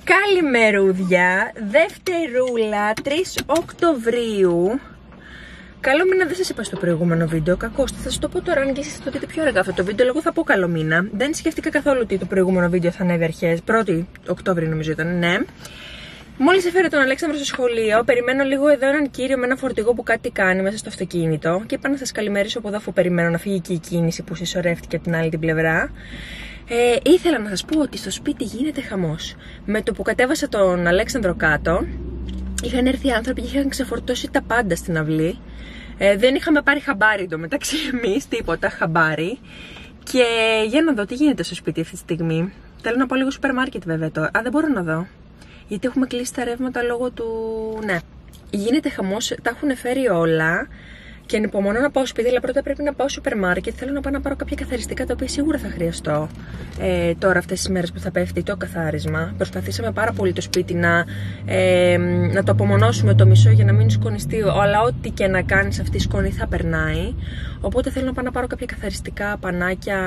Καλημερούδια, Δευτερούλα, 3 Οκτωβρίου. Καλό μήνα δεν σας είπα στο προηγούμενο βίντεο, κακώς. Θα σας το πω τώρα, αν και εσείς θα το δείτε πιο αργά αυτό το βίντεο, εγώ θα πω καλό μήνα. Δεν σκέφτηκα καθόλου ότι το προηγούμενο βίντεο θα ανέβει αρχές, 1η Οκτώβρη νομίζω ήταν, ναι. Μόλις έφερε τον Αλέξανδρο στο σχολείο, περιμένω λίγο εδώ έναν κύριο με ένα φορτηγό που κάτι κάνει μέσα στο αυτοκίνητο και είπα να σας καλημερίσω από εδώ αφού περιμένω να φύγει και η κίνηση που συσσωρεύτηκε από την άλλη την πλευρά. Ήθελα να σας πω ότι στο σπίτι γίνεται χαμός. Με το που κατέβασα τον Αλέξανδρο κάτω, είχαν έρθει άνθρωποι και είχαν ξεφορτώσει τα πάντα στην αυλή. Δεν είχαμε πάρει χαμπάρι εντωμεταξύ εμείς, τίποτα χαμπάρι. Και για να δω τι γίνεται στο σπίτι αυτή τη στιγμή. Θέλω να πάω λίγο σούπερ μάρκετ βέβαια τώρα. Δεν μπορώ να δω. Γιατί έχουμε κλείσει τα ρεύματα λόγω του. Ναι. Γίνεται χαμός, τα έχουν φέρει όλα. Και ανυπομονώ να πάω σπίτι, αλλά πρώτα πρέπει να πάω σούπερ μάρκετ. Θέλω να πάω να πάρω κάποια καθαριστικά τα οποία σίγουρα θα χρειαστώ τώρα αυτές τις μέρες που θα πέφτει το καθάρισμα. Προσπαθήσαμε πάρα πολύ το σπίτι να το απομονώσουμε το μισό για να μην σκονιστεί, αλλά ό,τι και να κάνεις αυτή η σκόνη θα περνάει. Οπότε θέλω να πάω να πάρω κάποια καθαριστικά, πανάκια,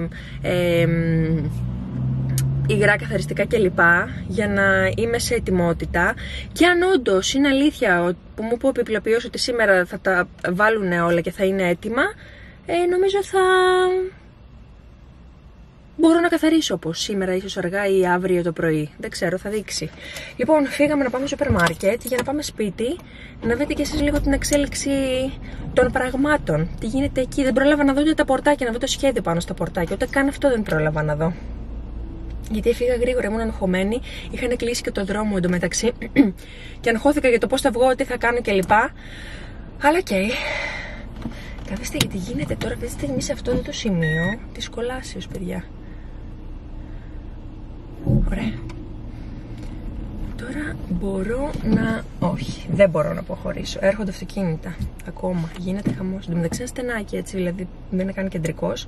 υγρά καθαριστικά κλπ. Για να είμαι σε ετοιμότητα. Και αν όντως είναι αλήθεια που μου είπε ο επιπλοποιός ότι σήμερα θα τα βάλουν όλα και θα είναι έτοιμα, νομίζω θα μπορώ να καθαρίσω όπως σήμερα, ίσως αργά ή αύριο το πρωί. Δεν ξέρω, θα δείξει. Λοιπόν, φύγαμε να πάμε στο σούπερ μάρκετ για να πάμε σπίτι, να δείτε κι εσείς λίγο την εξέλιξη των πραγμάτων. Τι γίνεται εκεί. Δεν πρόλαβα να δω ούτε τα πορτάκια, να δω το σχέδιο πάνω στα πορτάκια. Ούτε καν αυτό δεν πρόλαβα να δω. Γιατί έφυγα γρήγορα, ήμουν αγχωμένη. Είχαν κλείσει και το δρόμο εντωμεταξύ. Και αγχώθηκα για το πώς θα βγω, τι θα κάνω κλπ. Αλλά οκ. Καθίστε γιατί γίνεται τώρα αυτή τη στιγμή σε αυτό το σημείο της κολάσεως, παιδιά. Ωραία. Τώρα μπορώ να. Όχι, δεν μπορώ να αποχωρήσω. Έρχονται αυτοκίνητα. Ακόμα. Γίνεται χαμός. Εν τω μεταξύ είναι στενάκι έτσι, δηλαδή δεν είναι καν κεντρικός.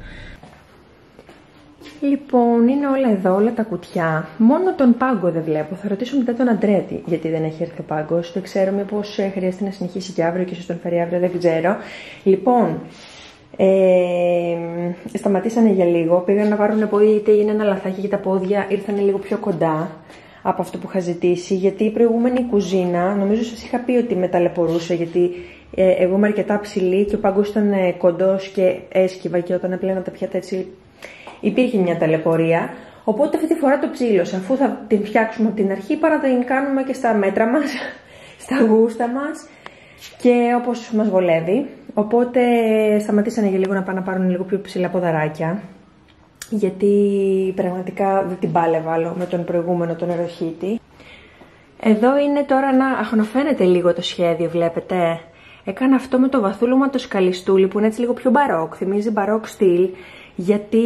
Λοιπόν, είναι όλα εδώ, όλα τα κουτιά. Μόνο τον πάγκο δεν βλέπω. Θα ρωτήσω μετά τον Αντρέτη γιατί δεν έχει έρθει ο πάγκος. Δεν ξέρω, μήπως χρειάζεται να συνεχίσει και αύριο και ίσως τον φέρει αύριο, δεν ξέρω. Λοιπόν, σταματήσανε για λίγο. Πήγαν να πάρουν είτε είναι ένα λαθάκι και τα πόδια ήρθαν λίγο πιο κοντά από αυτό που είχα ζητήσει. Γιατί η προηγούμενη κουζίνα, νομίζω σας είχα πει ότι με ταλαιπωρούσε. Γιατί εγώ είμαι αρκετά ψηλή και ο πάγκος ήταν κοντός και έσκυβα και όταν έπλαινα τα πιάτα έτσι. Υπήρχε μια ταλαιπωρία, οπότε αυτή τη φορά το ψήλωσα. Αφού θα την φτιάξουμε από την αρχή, παρά να την κάνουμε και στα μέτρα μας, στα γούστα μας και όπως μας βολεύει. Οπότε σταματήσανε για λίγο να πάνε να πάρουν λίγο πιο ψηλά ποδαράκια, γιατί πραγματικά δεν την πάλευα άλλο με τον προηγούμενο, τον αεροχήτη. Εδώ είναι τώρα να αχνοφαίνεται λίγο το σχέδιο, βλέπετε. Έκανα αυτό με το βαθούλωμα το σκαλιστούλι που είναι έτσι λίγο πιο μπαρόκ, θυμίζει μπαρόκ στυλ. Γιατί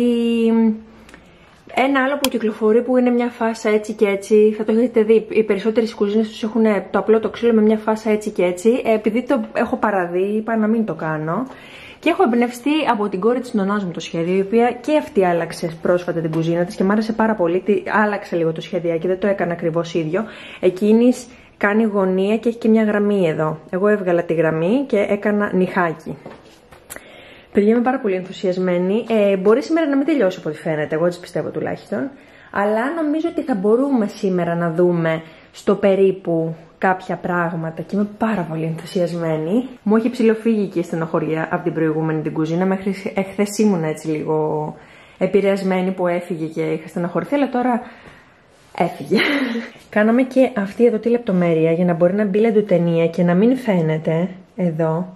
ένα άλλο που κυκλοφορεί που είναι μια φάσα έτσι και έτσι, θα το έχετε δει, οι περισσότερες κουζίνες τους έχουν το απλό το ξύλο με μια φάσα έτσι και έτσι. Επειδή το έχω παραδεί, είπα να μην το κάνω. Και έχω εμπνευστεί από την κόρη της νονάς μου το σχέδιο, η οποία και αυτή άλλαξε πρόσφατα την κουζίνα της και μου άρεσε πάρα πολύ. Άλλαξε λίγο το σχέδιάκι, δεν το έκανα ακριβώς ίδιο. Εκείνης κάνει γωνία και έχει και μια γραμμή εδώ. Εγώ έβγαλα τη γραμμή και έκανα νυχάκι. Παιδιά, είμαι πάρα πολύ ενθουσιασμένη. Μπορεί σήμερα να μην τελειώσει από ό,τι φαίνεται, εγώ έτσι πιστεύω τουλάχιστον. Αλλά νομίζω ότι θα μπορούμε σήμερα να δούμε στο περίπου κάποια πράγματα και είμαι πάρα πολύ ενθουσιασμένη. Μου έχει ψιλοφύγει και η στενοχωρία από την προηγούμενη την κουζίνα. Μέχρι εχθές ήμουν έτσι λίγο επηρεασμένη που έφυγε και είχα στενοχωρηθεί, αλλά τώρα έφυγε. Κάναμε και αυτή εδώ τη λεπτομέρεια για να μπορεί να μπει λεντοτενία και να μην φαίνεται εδώ.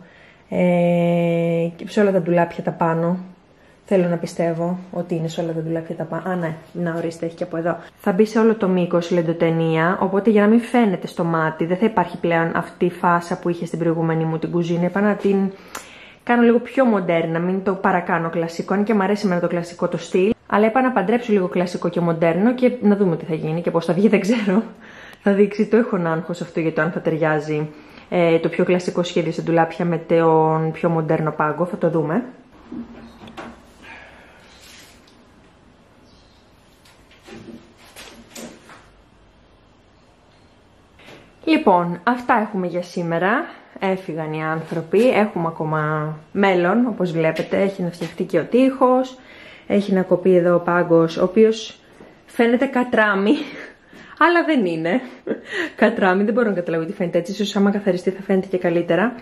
Και σε όλα τα ντουλάπια τα πάνω. Θέλω να πιστεύω ότι είναι σε όλα τα ντουλάπια τα πάνω. Α, ναι, να ορίστε, έχει και από εδώ. Θα μπει σε όλο το μήκος λεντοτενία. Οπότε για να μην φαίνεται στο μάτι, δεν θα υπάρχει πλέον αυτή η φάσα που είχε στην προηγούμενη μου την κουζίνα. Είπα να την κάνω λίγο πιο μοντέρνα, μην το παρακάνω κλασικό. Αν και μου αρέσει εμένα το κλασικό το στυλ. Αλλά είπα να παντρέψω λίγο κλασικό και μοντέρνο και να δούμε τι θα γίνει και πώς θα βγει, δεν ξέρω. Θα δείξει, το έχω άγχος αυτό για το αν θα ταιριάζει. Το πιο κλασικό σχέδιο στην ντουλάπια με τον πιο μοντέρνο πάγκο, θα το δούμε. Λοιπόν, αυτά έχουμε για σήμερα. Έφυγαν οι άνθρωποι, έχουμε ακόμα μέλλον, όπως βλέπετε. Έχει να φτιαχτεί και ο τοίχος, έχει να κοπεί εδώ ο πάγκος, ο οποίος φαίνεται κατράμι. Αλλά δεν είναι. Κατράμι, δεν μπορώ να καταλάβω τι φαίνεται έτσι. Ίσως άμα καθαριστεί θα φαίνεται και καλύτερα.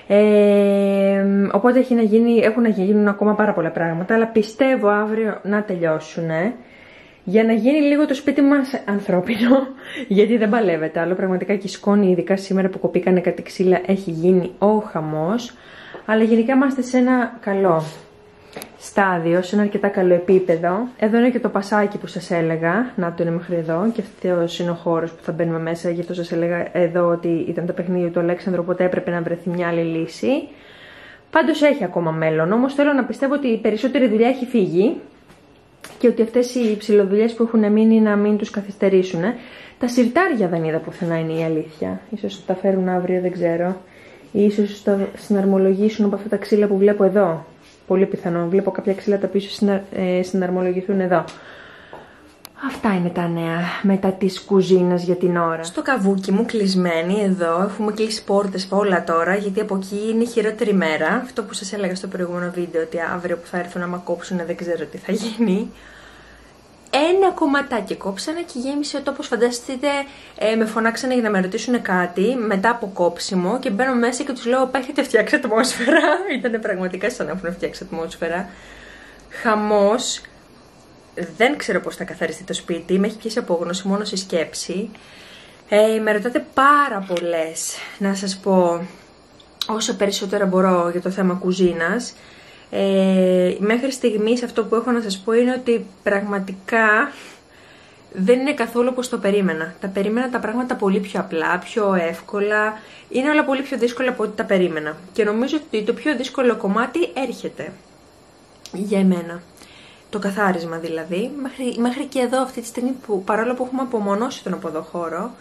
Οπότε έχουν να γίνουν ακόμα πάρα πολλά πράγματα. Αλλά πιστεύω αύριο να τελειώσουν. Για να γίνει λίγο το σπίτι μας ανθρώπινο. Γιατί δεν παλεύεται άλλο. Πραγματικά και η σκόνη, ειδικά σήμερα που κοπήκανε κάτι ξύλα, έχει γίνει ο χαμός. Αλλά γενικά είμαστε σε ένα καλό στάδιο, σε ένα αρκετά καλό επίπεδο. Εδώ είναι και το πασάκι που σας έλεγα. Να το είναι μέχρι εδώ. Και αυτός είναι ο χώρος που θα μπαίνουμε μέσα. Γι' αυτό σας έλεγα εδώ ότι ήταν το παιχνίδι του Αλέξανδρου, οπότε έπρεπε να βρεθεί μια άλλη λύση. Πάντως έχει ακόμα μέλλον. Όμως θέλω να πιστεύω ότι η περισσότερη δουλειά έχει φύγει. Και ότι αυτές οι ψιλοδουλειές που έχουν μείνει να μην τους καθυστερήσουν. Τα συρτάρια δεν είδα πουθενά, είναι η αλήθεια. Ίσως τα φέρουν αύριο, δεν ξέρω. Ή ίσως τα συναρμολογήσουν από αυτά τα ξύλα που βλέπω εδώ. Πολύ πιθανό. Βλέπω κάποια ξύλα τα οποία συναρμολογηθούν εδώ. Αυτά είναι τα νέα μετά της κουζίνας για την ώρα. Στο καβούκι μου κλεισμένη εδώ. Έχουμε κλείσει πόρτες όλα τώρα, γιατί από εκεί είναι η χειρότερη μέρα. Αυτό που σας έλεγα στο προηγούμενο βίντεο, ότι αύριο που θα έρθουν να με κόψουν δεν ξέρω τι θα γίνει. Ένα κομματάκι κόψανε και γέμισε ο τόπος. Φανταστείτε, με φωνάξανε για να με ρωτήσουν κάτι μετά από κόψιμο και μπαίνω μέσα και τους λέω: Πα, έχετε φτιάξει ατμόσφαιρα. Ήταν πραγματικά σαν να έχουν φτιάξει ατμόσφαιρα. Χαμός. Δεν ξέρω πώς θα καθαριστεί το σπίτι. Με έχει πιέσει απόγνωση μόνο στη σκέψη. Με ρωτάτε πάρα πολλές, να σας πω, όσο περισσότερα μπορώ για το θέμα κουζίνας. Μέχρι στιγμής αυτό που έχω να σας πω είναι ότι πραγματικά δεν είναι καθόλου όπως το περίμενα. Τα περίμενα τα πράγματα πολύ πιο απλά, πιο εύκολα. Είναι όλα πολύ πιο δύσκολα από ό,τι τα περίμενα. Και νομίζω ότι το πιο δύσκολο κομμάτι έρχεται για εμένα. Το καθάρισμα δηλαδή. Μέχρι και εδώ αυτή τη στιγμή, που παρόλο που έχουμε απομονώσει τον αποδοχώρο,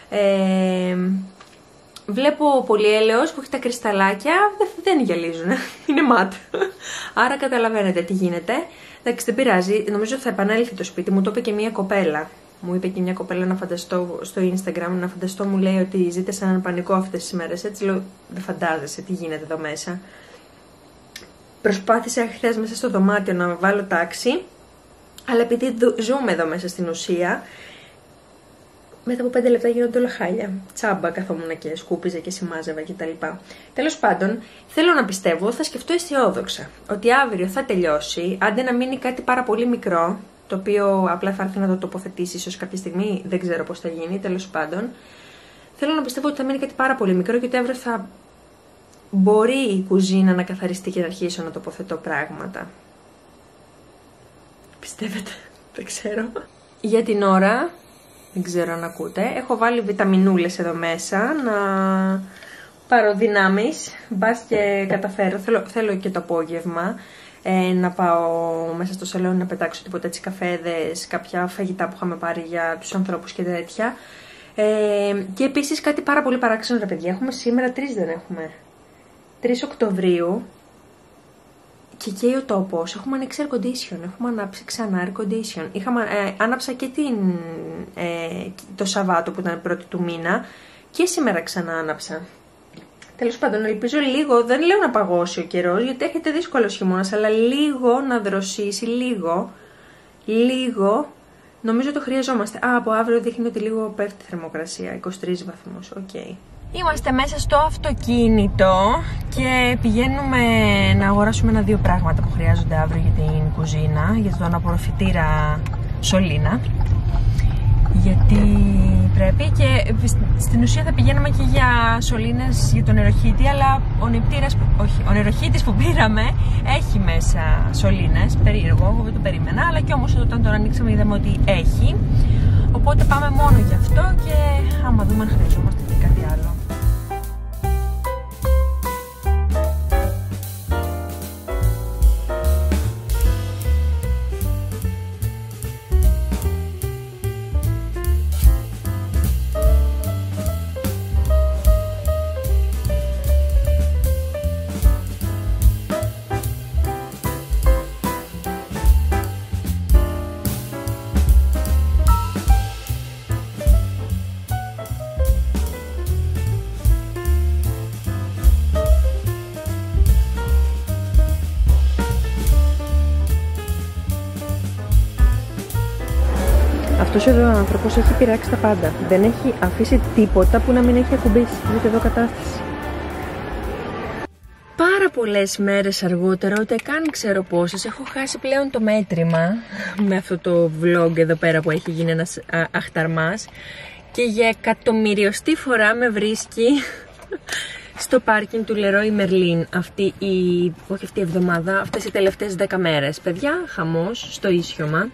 βλέπω πολυέλαιος που έχει τα κρυσταλλάκια, δεν γυαλίζουν, είναι ματ. Άρα καταλαβαίνετε τι γίνεται. Εντάξει, δεν πειράζει, νομίζω θα επανέλθει το σπίτι. Μου το είπε και μια κοπέλα. Μου είπε και μια κοπέλα να φανταστώ στο Instagram, να φανταστώ, μου λέει ότι ζείτε σε έναν πανικό αυτές τις μέρες. Έτσι λέω, δεν φαντάζεσαι τι γίνεται εδώ μέσα. Προσπάθησα χθες μέσα στο δωμάτιο να βάλω τάξη, αλλά επειδή ζούμε εδώ μέσα στην ουσία, μετά από 5 λεπτά γίνονται όλα χάλια. Τσάμπα καθόμουν και σκούπιζα και σημάζευα κτλ. Τέλος πάντων, θέλω να πιστεύω, θα σκεφτώ αισιόδοξα, ότι αύριο θα τελειώσει, άντε να μείνει κάτι πάρα πολύ μικρό, το οποίο απλά θα έρθει να το τοποθετήσει ίσως κάποια στιγμή, δεν ξέρω πώς θα γίνει, τέλος πάντων. Θέλω να πιστεύω ότι θα μείνει κάτι πάρα πολύ μικρό και ότι αύριο θα μπορεί η κουζίνα να καθαριστεί και να αρχίσω να τοποθετώ πράγματα. Πιστεύετε? Δεν ξέρω. Για την ώρα, δεν ξέρω αν ακούτε, έχω βάλει βιταμινούλες εδώ μέσα να πάρω δυνάμεις. Μπας και καταφέρω, θέλω και το απόγευμα να πάω μέσα στο σαλόνι να πετάξω τίποτα έτσι καφέδες, κάποια φαγητά που είχαμε πάρει για τους ανθρώπους και τέτοια. Και επίσης κάτι πάρα πολύ παράξενο, ρε παιδιά, έχουμε σήμερα 3 δεν έχουμε. 3 Οκτωβρίου και καίει ο τόπος. Έχουμε ανοίξει air condition, έχουμε ανάψει ξανά air condition. Άναψα και το Σαββάτο που ήταν 1η του μήνα και σήμερα ξανά άναψα. Τέλος πάντων, ελπίζω λίγο, δεν λέω να παγώσει ο καιρός, γιατί έχετε δύσκολος χειμώνας, αλλά λίγο να δροσίσει, λίγο, νομίζω το χρειαζόμαστε. Από αύριο δείχνει ότι λίγο πέφτει η θερμοκρασία, 23 βαθμούς, οκ. Είμαστε μέσα στο αυτοκίνητο και πηγαίνουμε να αγοράσουμε 1-2 πράγματα που χρειάζονται αύριο για την κουζίνα, για τον απορροφητήρα σωλήνα. Γιατί πρέπει και στην ουσία θα πηγαίνουμε και για σωλήνες για τον νεροχύτη, αλλά ο νεροχύτης που πήραμε έχει μέσα σωλήνες, περίεργο, εγώ δεν το περίμενα, αλλά και όμως όταν τον ανοίξαμε είδαμε ότι έχει. Οπότε πάμε μόνο γι' αυτό και άμα δούμε αν χρειαζόμαστε και κάτι άλλο. Αυτός εδώ ο άνθρωπος έχει πειράξει τα πάντα. Δεν έχει αφήσει τίποτα που να μην έχει ακουμπήσει. Δείτε εδώ κατάσταση. Πάρα πολλές μέρες αργότερα, ούτε καν ξέρω πόσες, έχω χάσει πλέον το μέτρημα με αυτό το vlog εδώ πέρα που έχει γίνει ένας αχταρμάς και για εκατομμυριωστή φορά με βρίσκει στο πάρκινγκ του Leroy Merlin αυτή η εβδομάδα, αυτές οι τελευταίες 10 μέρες. Παιδιά, χαμός στο Ίσιωμα.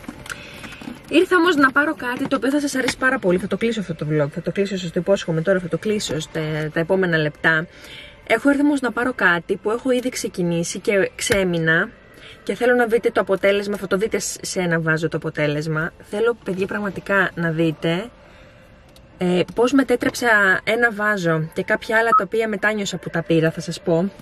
Ήρθα όμως να πάρω κάτι το οποίο θα σας αρέσει πάρα πολύ. Θα το κλείσω αυτό το vlog, θα το κλείσω, σας το υπόσχομαι τώρα, θα το κλείσω τα επόμενα λεπτά. Έχω έρθει όμως να πάρω κάτι που έχω ήδη ξεκινήσει και ξέμεινα και θέλω να δείτε το αποτέλεσμα, θα το δείτε σε ένα βάζο το αποτέλεσμα. Θέλω, παιδιά, πραγματικά να δείτε πώς μετέτρεψα ένα βάζο και κάποια άλλα τα οποία μετάνιωσα που τα πήρα, θα σας πω.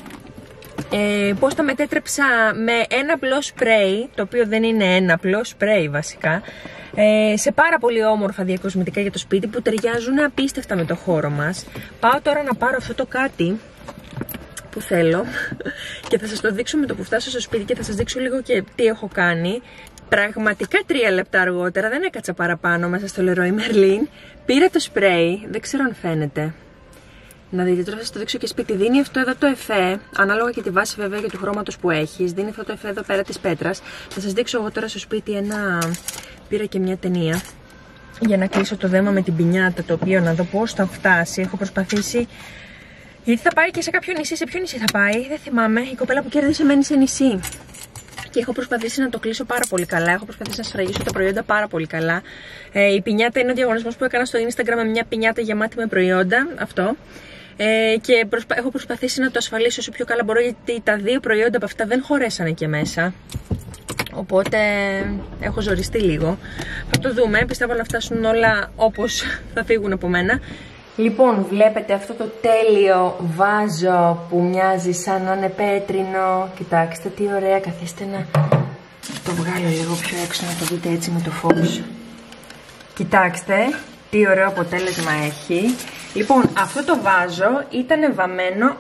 Πώς τα μετέτρεψα με ένα απλό σπρέι, το οποίο δεν είναι ένα απλό σπρέι βασικά, σε πάρα πολύ όμορφα διακοσμητικά για το σπίτι που ταιριάζουν απίστευτα με το χώρο μας. Πάω τώρα να πάρω αυτό το κάτι που θέλω και θα σας το δείξω με το που φτάσω στο σπίτι και θα σας δείξω λίγο και τι έχω κάνει. Πραγματικά 3 λεπτά αργότερα, δεν έκατσα παραπάνω μέσα στο Leroy Merlin. Πήρα το σπρέι, δεν ξέρω αν φαίνεται. Να δείτε, τώρα θα σας το δείξω και σπίτι. Δίνει αυτό εδώ το εφέ, ανάλογα και τη βάση βέβαια και του χρώματος που έχεις. Δίνει αυτό το εφέ εδώ πέρα της πέτρας. Θα σας δείξω εγώ τώρα στο σπίτι πήρα και μια ταινία για να κλείσω το δέμα με την πινιάτα, το οποίο να δω πώς θα φτάσει. Έχω προσπαθήσει, γιατί θα πάει και σε κάποιο νησί. Σε ποιο νησί θα πάει, δεν θυμάμαι. Η κοπέλα που κέρδισε μένει σε νησί. Και έχω προσπαθήσει να το κλείσω πάρα πολύ καλά. Έχω προσπαθήσει να σφραγίσω τα προϊόντα πάρα πολύ καλά. Η πινιάτα είναι ο διαγωνισμός που έκανα στο Instagram με μια πινιάτα γεμάτη με προϊόντα. Αυτό. Και έχω προσπαθήσει να το ασφαλίσω όσο πιο καλά μπορώ, γιατί τα 2 προϊόντα από αυτά δεν χωρέσανε και μέσα. Οπότε έχω ζοριστεί λίγο. Θα το δούμε. Πιστεύω να φτάσουν όλα όπως θα φύγουν από μένα. Λοιπόν, βλέπετε αυτό το τέλειο βάζο που μοιάζει σαν να είναι πέτρινο. Κοιτάξτε τι ωραία. Καθίστε να το βγάλω λίγο πιο έξω να το δείτε έτσι με το φως. Κοιτάξτε τι ωραίο αποτέλεσμα έχει. Λοιπόν, αυτό το βάζο ήταν βαμμένο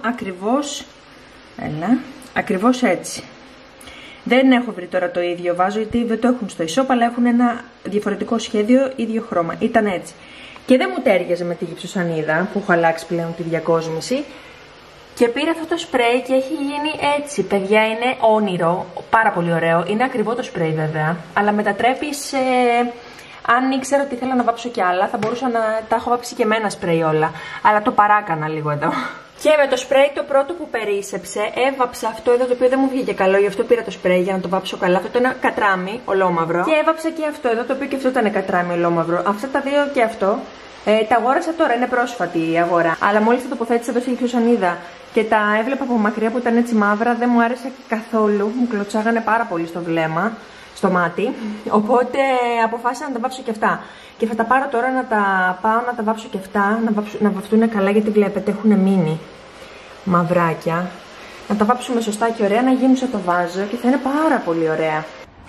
ακριβώς έτσι. Δεν έχω βρει τώρα το ίδιο βάζο, γιατί δεν το έχουν στο e-shop, αλλά έχουν ένα διαφορετικό σχέδιο, ίδιο χρώμα. Ήταν έτσι. Και δεν μου τέριαζε με τη γυψοσανίδα που έχω αλλάξει πλέον τη διακόσμηση. Και πήρα αυτό το σπρέι και έχει γίνει έτσι. Παιδιά, είναι όνειρο. Πάρα πολύ ωραίο. Είναι ακριβό το σπρέι βέβαια. Αλλά μετατρέπει σε. Αν ήξερα ότι ήθελα να βάψω κι άλλα, θα μπορούσα να τα έχω βάψει και με ένα σπρέι όλα. Αλλά το παράκανα λίγο εδώ. Και με το σπρέι το πρώτο που περίσσεψε, έβαψα αυτό εδώ το οποίο δεν μου βγήκε καλό. Γι' αυτό πήρα το σπρέι για να το βάψω καλά. Αυτό είναι κατράμι, ολόμαυρο. Και έβαψα και αυτό εδώ το οποίο και αυτό ήταν κατράμι, ολόμαυρο. Αυτά τα δύο και αυτό. Τα αγόρασα τώρα, είναι πρόσφατη η αγορά. Αλλά μόλις τα τοποθέτησα εδώ στη γυψοσανίδα και τα έβλεπα από μακριά που ήταν έτσι μαύρα, δεν μου άρεσε καθόλου. Μου κλωτσάγανε πάρα πολύ στο βλέμμα, στο μάτι. Οπότε αποφάσισα να τα βάψω και αυτά. Και θα τα πάρω τώρα να τα πάω να τα βάψω και αυτά, να βαφτούν καλά, γιατί βλέπετε έχουν μείνει μαυράκια. Να τα βάψουμε σωστά και ωραία, να γίνουν σαν το βάζο και θα είναι πάρα πολύ ωραία.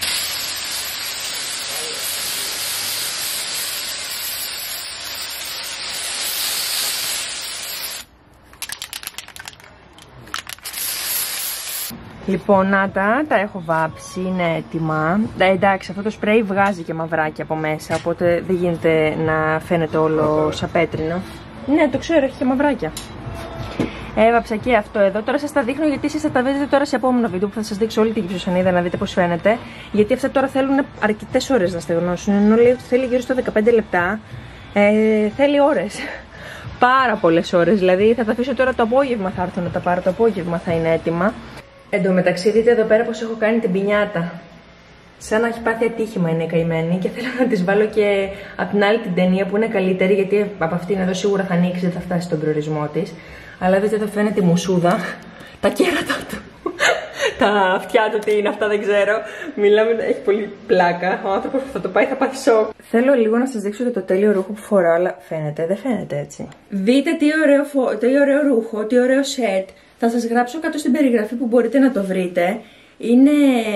Λοιπόν, να τα έχω βάψει, είναι έτοιμα. Εντάξει, αυτό το σπρέι βγάζει και μαυράκι από μέσα, οπότε δεν γίνεται να φαίνεται όλο σαν πέτρινο. Ναι, το ξέρω, έχει και μαυράκια. Έβαψα και αυτό εδώ. Τώρα σας τα δείχνω γιατί εσείς θα τα δείτε τώρα σε επόμενο βίντεο που θα σας δείξω όλη την γυψοσανίδα να δείτε πώς φαίνεται. Γιατί αυτά τώρα θέλουν αρκετές ώρες να στεγνώσουν. Ενώ λέει ότι θέλει γύρω στα 15 λεπτά. Θέλει ώρες. Πάρα πολλές ώρες. Δηλαδή θα τα αφήσω τώρα το απόγευμα, θα έρθω να τα πάρω. Το απόγευμα θα είναι έτοιμα. Εν τω μεταξύ, δείτε εδώ πέρα πως έχω κάνει την πινιάτα. Σαν να έχει πάθει ατύχημα είναι καημένη και θέλω να της βάλω και απ' την άλλη την ταινία που είναι καλύτερη, γιατί από αυτήν εδώ σίγουρα θα ανοίξει, δεν θα φτάσει στον προορισμό της. Αλλά δείτε εδώ φαίνεται η μουσούδα, τα κέρατα του, τα αυτιά του, τι είναι αυτά δεν ξέρω. Μιλάμε, έχει πολύ πλάκα. Ο άνθρωπος που θα το πάει θα πάθει σοκ. Θέλω λίγο να σας δείξω και το τέλειο ρούχο που φοράω, αλλά φαίνεται, δεν φαίνεται έτσι. Δείτε τι ωραίο ρούχο, τι ωραίο σετ. Θα σας γράψω κάτω στην περιγραφή που μπορείτε να το βρείτε. Είναι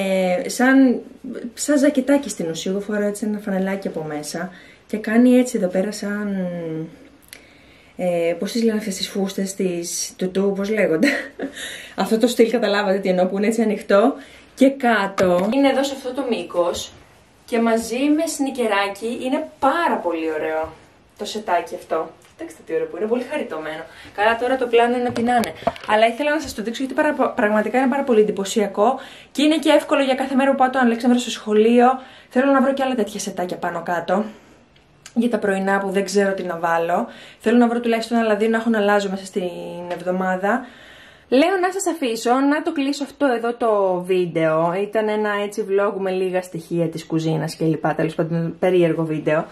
σαν ζακετάκι στην ουσία. Εγώ φοράω έτσι ένα φανελάκι από μέσα και κάνει έτσι εδώ πέρα σαν... πώς τις λένε αυτές τις φούστες της τουτού, πώς λέγονται. Αυτό το στυλ καταλάβατε τι εννοώ, που είναι έτσι ανοιχτό. Και κάτω είναι εδώ σε αυτό το μήκος. και μαζί με σνικεράκι. Είναι πάρα πολύ ωραίο το σετάκι αυτό. Κοιτάξτε τι ωραίο που είναι, πολύ χαριτωμένο. Καλά, τώρα το πλάνο είναι ό,τι να είναι. Αλλά ήθελα να σας το δείξω γιατί πραγματικά είναι πάρα πολύ εντυπωσιακό και είναι και εύκολο για κάθε μέρα που πάω τον Αλέξανδρο στο σχολείο. Θέλω να βρω και άλλα τέτοια σετάκια πάνω κάτω. Για τα πρωινά που δεν ξέρω τι να βάλω. Θέλω να βρω τουλάχιστον άλλα 2 να έχω να αλλάζω μέσα στην εβδομάδα. Λέω να σας αφήσω, να το κλείσω αυτό εδώ το βίντεο. Ήταν ένα έτσι vlog με λίγα στοιχεία της κουζίνας κλπ. Τέλος πάντων, περίεργο βίντεο.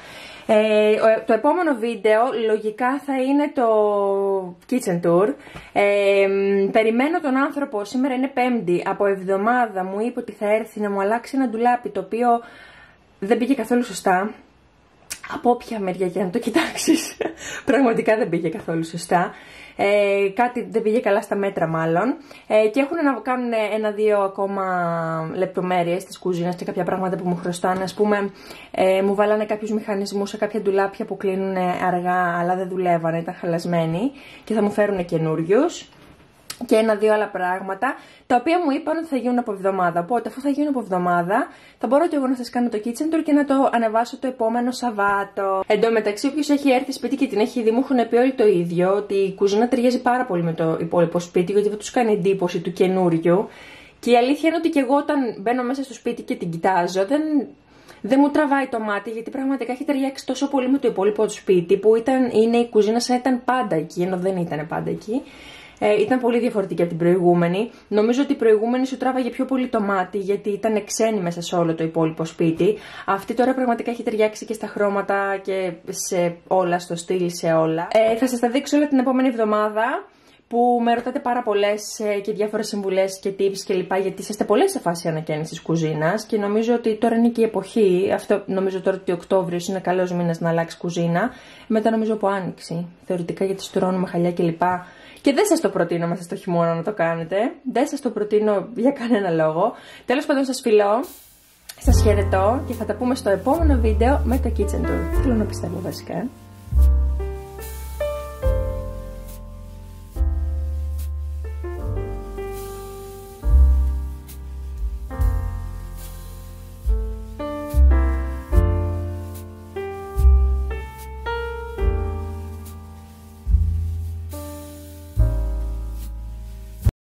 Το επόμενο βίντεο λογικά θα είναι το kitchen tour. Περιμένω τον άνθρωπο, σήμερα είναι Πέμπτη, από εβδομάδα μου είπε ότι θα έρθει να μου αλλάξει ένα ντουλάπι το οποίο δεν πήγε καθόλου σωστά. Από όποια μεριά και να το κοιτάξεις, πραγματικά δεν πήγε καθόλου σωστά. Κάτι δεν πήγε καλά στα μέτρα μάλλον. Και έχουν να κάνουν 1-2 ακόμα λεπτομέρειες της κουζίνας και κάποια πράγματα που μου χρωστάνε. Ας πούμε, μου βάλανε κάποιους μηχανισμούς σε κάποια ντουλάπια που κλείνουν αργά αλλά δεν δουλεύανε, ήταν χαλασμένοι και θα μου φέρουν καινούριους. Και 1-2 άλλα πράγματα, τα οποία μου είπαν ότι θα γίνουν από εβδομάδα. Οπότε, αφού θα γίνουν από εβδομάδα, θα μπορώ και εγώ να σας κάνω το kitchen tour και να το ανεβάσω το επόμενο Σαββάτο. Εν τω μεταξύ, όποιος έχει έρθει σπίτι και την έχει δει, μου έχουν πει όλοι το ίδιο, ότι η κουζίνα ταιριάζει πάρα πολύ με το υπόλοιπο σπίτι, γιατί δεν τους κάνει εντύπωση του καινούριου. Και η αλήθεια είναι ότι και εγώ όταν μπαίνω μέσα στο σπίτι και την κοιτάζω, δεν μου τραβάει το μάτι, γιατί πραγματικά έχει ταιριάξει τόσο πολύ με το υπόλοιπο του σπίτι, που είναι η κουζίνα σαν ήταν πάντα εκεί, ενώ δεν ήταν πάντα εκεί. Ήταν πολύ διαφορετική από την προηγούμενη. Νομίζω ότι η προηγούμενη σου τράβαγε πιο πολύ το μάτι, γιατί ήταν ξένη μέσα σε όλο το υπόλοιπο σπίτι. Αυτή τώρα πραγματικά έχει ταιριάξει και στα χρώματα και σε όλα, στο στυλ, σε όλα. Θα σας τα δείξω όλα την επόμενη εβδομάδα, που με ρωτάτε πάρα πολλές και διάφορες συμβουλές και tips κλπ. Γιατί είσαστε πολλές σε φάση ανακαίνησης κουζίνας και νομίζω ότι τώρα είναι και η εποχή. Αυτό νομίζω τώρα ότι Οκτώβριος είναι καλός μήνας να αλλάξει κουζίνα. Μετά νομίζω από Άνοιξη. Θεωρητικά γιατί στουρώνουμε χαλιά κλπ. Και δεν σας το προτείνω μέσα στο χειμώνα να το κάνετε. Δεν σας το προτείνω για κανένα λόγο. Τέλος πάντων, σας φιλώ, σας χαιρετώ και θα τα πούμε στο επόμενο βίντεο με το kitchen tour. Θέλω να πιστεύω βασικά.